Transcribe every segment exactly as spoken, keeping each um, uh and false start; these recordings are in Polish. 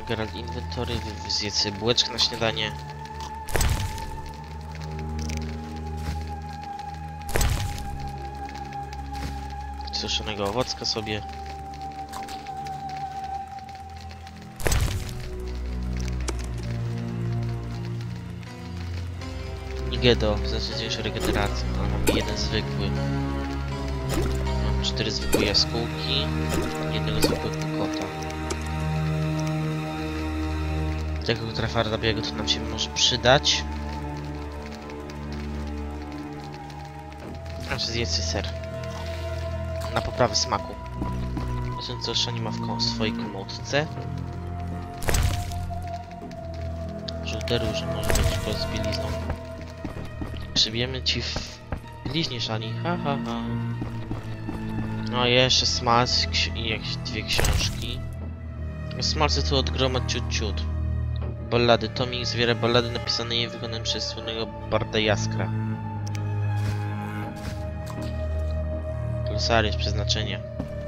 Geralt inwentory, zjedz sobie bułeczkę na śniadanie. Suszonego owocka sobie. Nigedo, znacznie zwiększa regenerację, ale mam jeden zwykły. Mam cztery zwykłe jaskółki, jednego zwykłego kota. Tego trafarda białego to nam się może przydać. Znaczy zjedz ser. Na poprawę smaku. Zobaczymy co jeszcze nie ma w swojej komodce. Żółte róże może być z bielizną. Przybiemy ci w bliźnie szani. Ha ha ha. No i jeszcze smalc i jakieś dwie książki. Smalce tu od groma ciut ciut. Ballady. Tomik zbiera ballady napisane i wykonane przez słynnego barda Jaskra. Glosariusz przeznaczenia.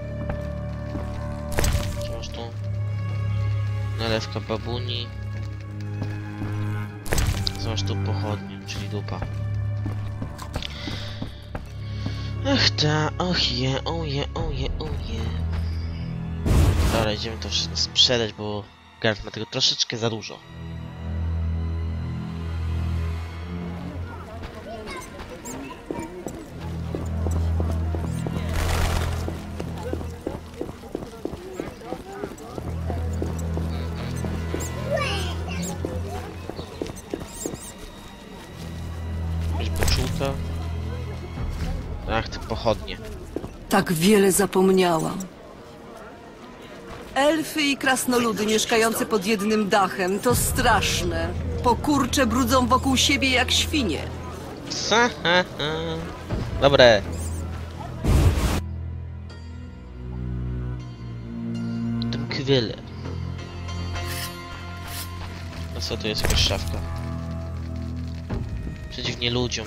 Co masz tu? Nalewka babuni. Co masz tu? Pochodnie, czyli dupa. Ach ta, och je, oje, oje, oje. Dobra, idziemy to wszystko sprzedać, bo Geralt ma tego troszeczkę za dużo. Ach, te pochodnie. Tak wiele zapomniałam. Elfy i krasnoludy mieszkające pod jednym dachem to straszne. Pokurcze brudzą wokół siebie jak świnie. Dobre. Dymkwyle. A co to jest jakaś szafka? Przeciwnie ludziom.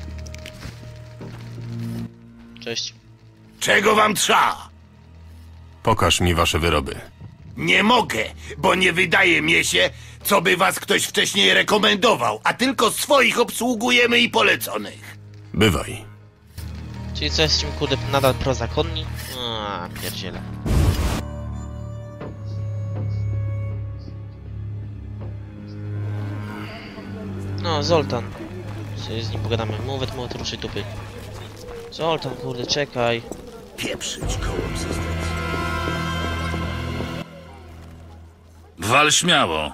Cześć. Czego wam trzeba? Pokaż mi wasze wyroby. Nie mogę, bo nie wydaje mi się, co by was ktoś wcześniej rekomendował, a tylko swoich obsługujemy i poleconych. Bywaj. Czyli co, jesteśmy kurde nadal prozakonni? A, pierdziele. No, Zoltan. Sobie z nim pogadamy. Mówię, mówię, ruszaj tupy. Zoltan, kurde, czekaj. Pieprzyć koło egzystencji. Wal śmiało.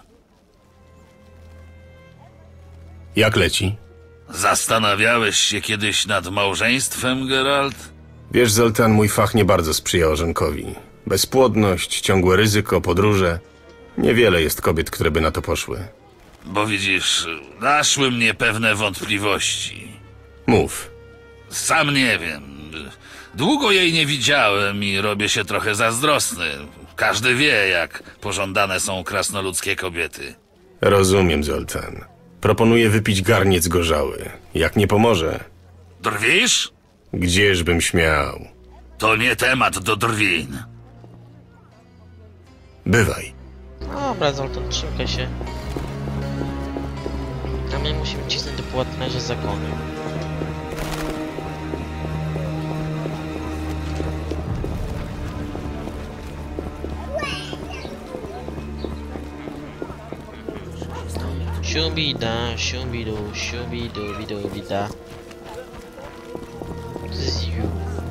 Jak leci? Zastanawiałeś się kiedyś nad małżeństwem, Geralt? Wiesz, Zoltan, mój fach nie bardzo sprzyja orzenkowi. Bezpłodność, ciągłe ryzyko, podróże. Niewiele jest kobiet, które by na to poszły. Bo widzisz, naszły mnie pewne wątpliwości. Mów. Sam nie wiem. Długo jej nie widziałem i robię się trochę zazdrosny. Każdy wie, jak pożądane są krasnoludzkie kobiety. Rozumiem, Zoltan. Proponuję wypić garniec gorzały. Jak nie pomoże... Drwisz? Gdzieżbym śmiał. To nie temat do drwin. Bywaj. Dobra, Zoltan, trzymaj się. A my musimy cisnąć do płatnerza zakonu. Siubida, siubidu, siubidu, bidu, bida. Ziu.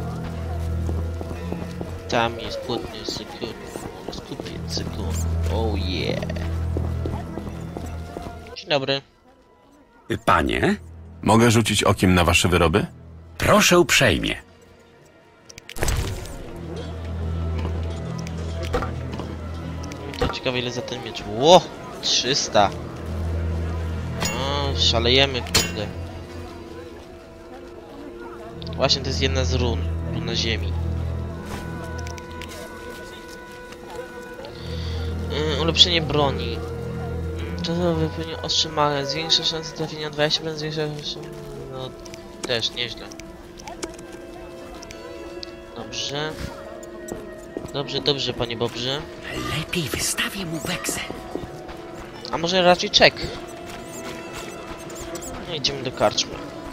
Tam jest płatny zakon. Skupiec zakon. Oh yeah. Dzień dobry. Panie, Mogę rzucić okiem na wasze wyroby? proszę uprzejmie. To ciekawe ile za ten miecz. Ło! trzysta. No, szalejemy, kurde. Właśnie to jest jedna z run. Runa ziemi. Yy, ulepszenie broni. To wypełnia ostrze małe. Zwiększa szanse trafienia dwadzieścia procent, zwiększa szanse... No, też nieźle. Dobrze. Dobrze, dobrze, panie Bobrze. Lepiej wystawię mu weksel. A może raczej czek? No idziemy do karczmy.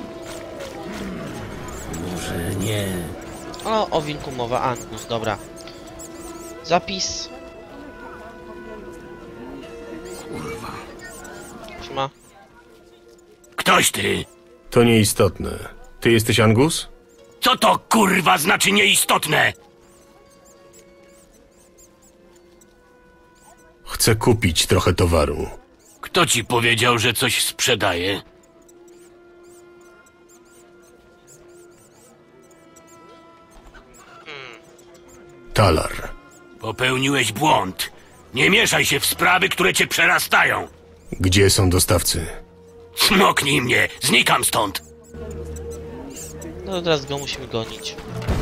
Może nie. O, o wilku mowa, Angus, dobra. Zapis. Kurwa. Trzyma. Ktoś ty? To nieistotne. Ty jesteś Angus? Co to kurwa znaczy nieistotne? Chcę kupić trochę towaru. Kto ci powiedział, że coś sprzedaje? Talar. Popełniłeś błąd. Nie mieszaj się w sprawy, które cię przerastają. Gdzie są dostawcy? Smoknij mnie, znikam stąd. No teraz go musimy gonić.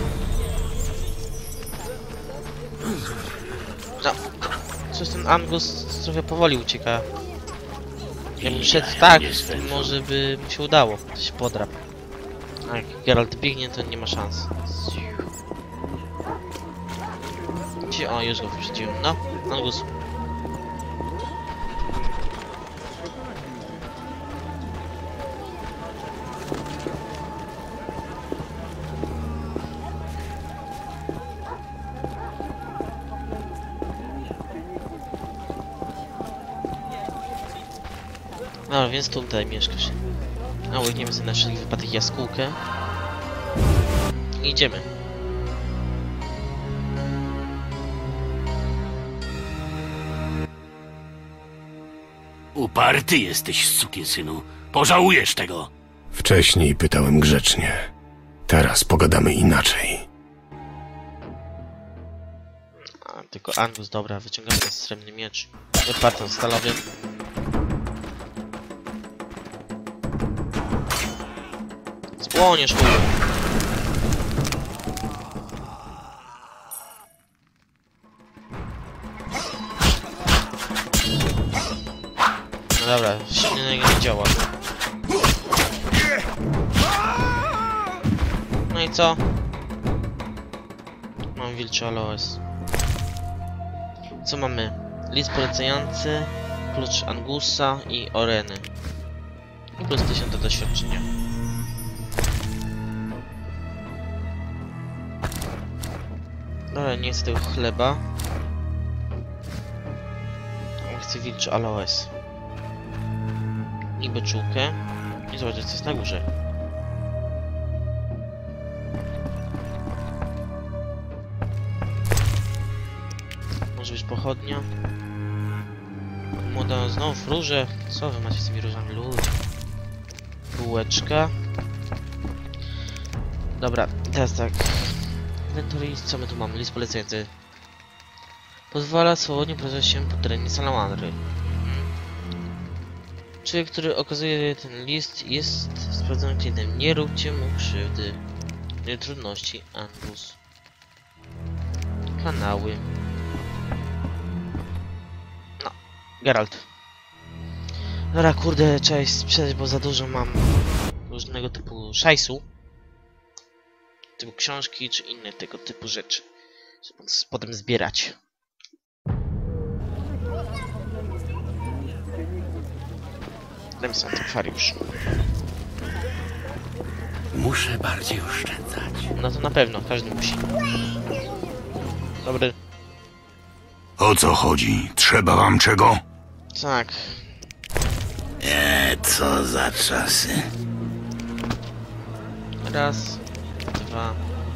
No. Coś ten Angus trochę powoli ucieka. Jakbym szedł tak, to może by mu się udało. To się podrap. A jak Geralt biegnie, to nie ma szans. Gdzie? O, już go wyprzedziłem. No, Angus. No, więc tutaj mieszkasz. A łykniemy sobie na wszelki wypadek jaskółkę. I idziemy. Uparty jesteś, sukinsynu. Pożałujesz tego. Wcześniej pytałem grzecznie. Teraz pogadamy inaczej. A, tylko Angus, dobra, wyciągamy ten srebrny miecz. Wyparton stalowy. Spłoniesz, chuju. No dobra, silnego nie działa. No i co? Mam wilczy aloes. Co mamy? List polecający, klucz Angusa i Oreny. I plus tysiąc do doświadczenia. Dobra, nie chcę tego chleba. Chcę wilczy aloes. I beczułkę. I zobaczcie, co jest na górze. Może być pochodnia. Młoda znowu róże. Co wy macie z tymi różami, ludzie? Bułeczka. Dobra, teraz tak. Inventory, co my tu mamy? List polecający. Pozwala swobodnie poruszać się po terenie salamandry. Człowiek, który okazuje ten list, jest sprawdzonym klientem. Nie róbcie mu krzywdy. Nie trudności, Angus. Kanały. No, Geralt. Dobra, kurde, trzeba sprzedać, bo za dużo mam różnego typu szajsu. Typu książki, czy inne tego typu rzeczy. Żeby potem zbierać. Dajmy sobie antykwariusz. Muszę bardziej oszczędzać. No to na pewno, każdy musi. Dobry. O co chodzi? Trzeba wam czego? Tak. Eee, co za czasy. Raz, dwa,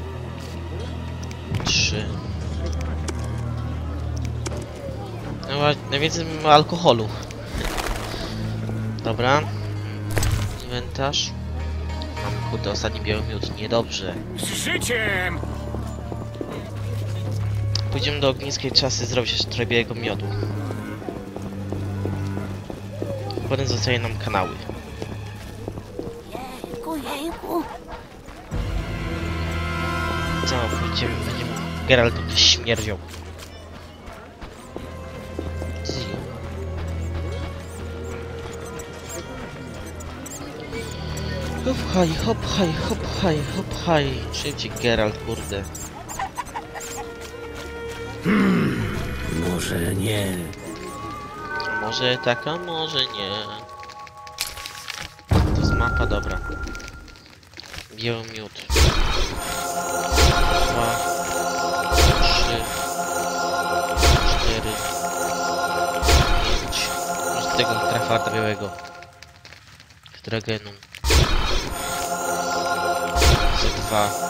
trzy. No właśnie, najwięcej mamy alkoholu. Dobra. Inwentarz. Mamy kurde ostatni biały miód, niedobrze. Z życiem! Pójdziemy do ogniskiej czasy zrobić jeszcze trochę białego miodu. Potem zostaje nam kanały. Jejku, jejku. Co, pójdziemy, będziemy... Geralt będzie śmierdział. Hop haj, hop haj, hop haj, hop haj. Szybciej Geralt, kurde. Może nie. A może tak, a może nie. To jest mapa, dobra. Biały miód. Dwa, trzy, cztery, pięć. Może tego trafarta białego. Dragenu. Z dwa.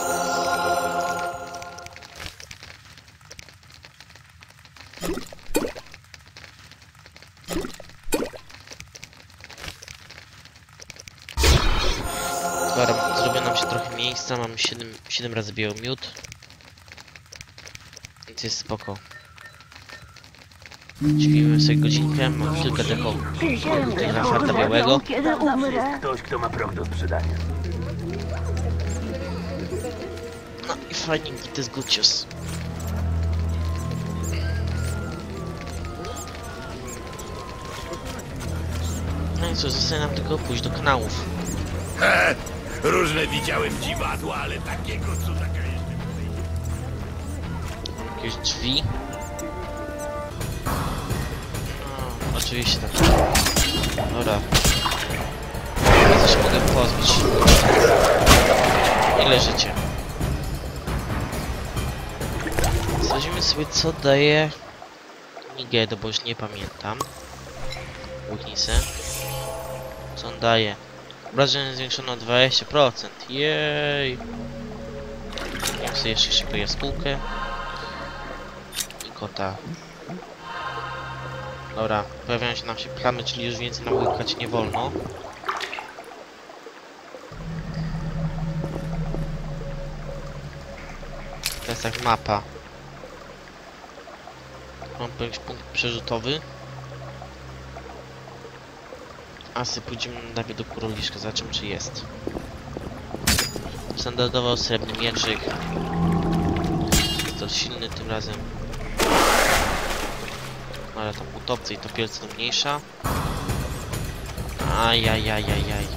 Dobra, zrobię nam się trochę miejsca, mamy siedem razy biały miód. Więc jest spoko. Śpimy sobie godzinkę, mam chwilkę tego tego farta białego. Ktoś, kto ma prąd do sprzedania. No i fajnie, git is gucios. No i co, zostaje nam tylko pójść do kanałów. He, różne widziałem dziwadła, ale takiego cudaka jeszcze. Mam jakieś drzwi. No, oczywiście tak. Dobra. Ja coś mogę pozbyć. Ile życie? Sprawdzimy sobie, co daje Nigedo, bo już nie pamiętam. Łuknisę. Co on daje? Obrażenie zwiększone o dwadzieścia procent. Jej! Niech sobie jeszcze szybko jaskółkę. I kota. Dobra, pojawiają się nam się plamy, czyli już więcej nam łykać nie wolno. To jest jak mapa. Mam jakiś punkt przerzutowy. A sobie pójdziemy najpierw do kuroliszka, zobaczymy czy jest. Standardowo srebrny mieczyk. Jest to silny tym razem. Ale tam utopce i topielce to mniejsza. Ajajajajaj.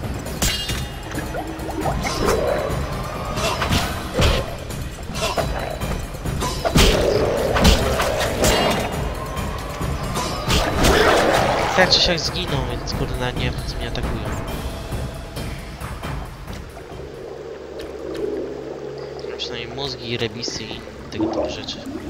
Tak czy siak zginą, więc kurde nie wiem po co mnie atakują. Przynajmniej mózgi, rebisy i tego typu rzeczy.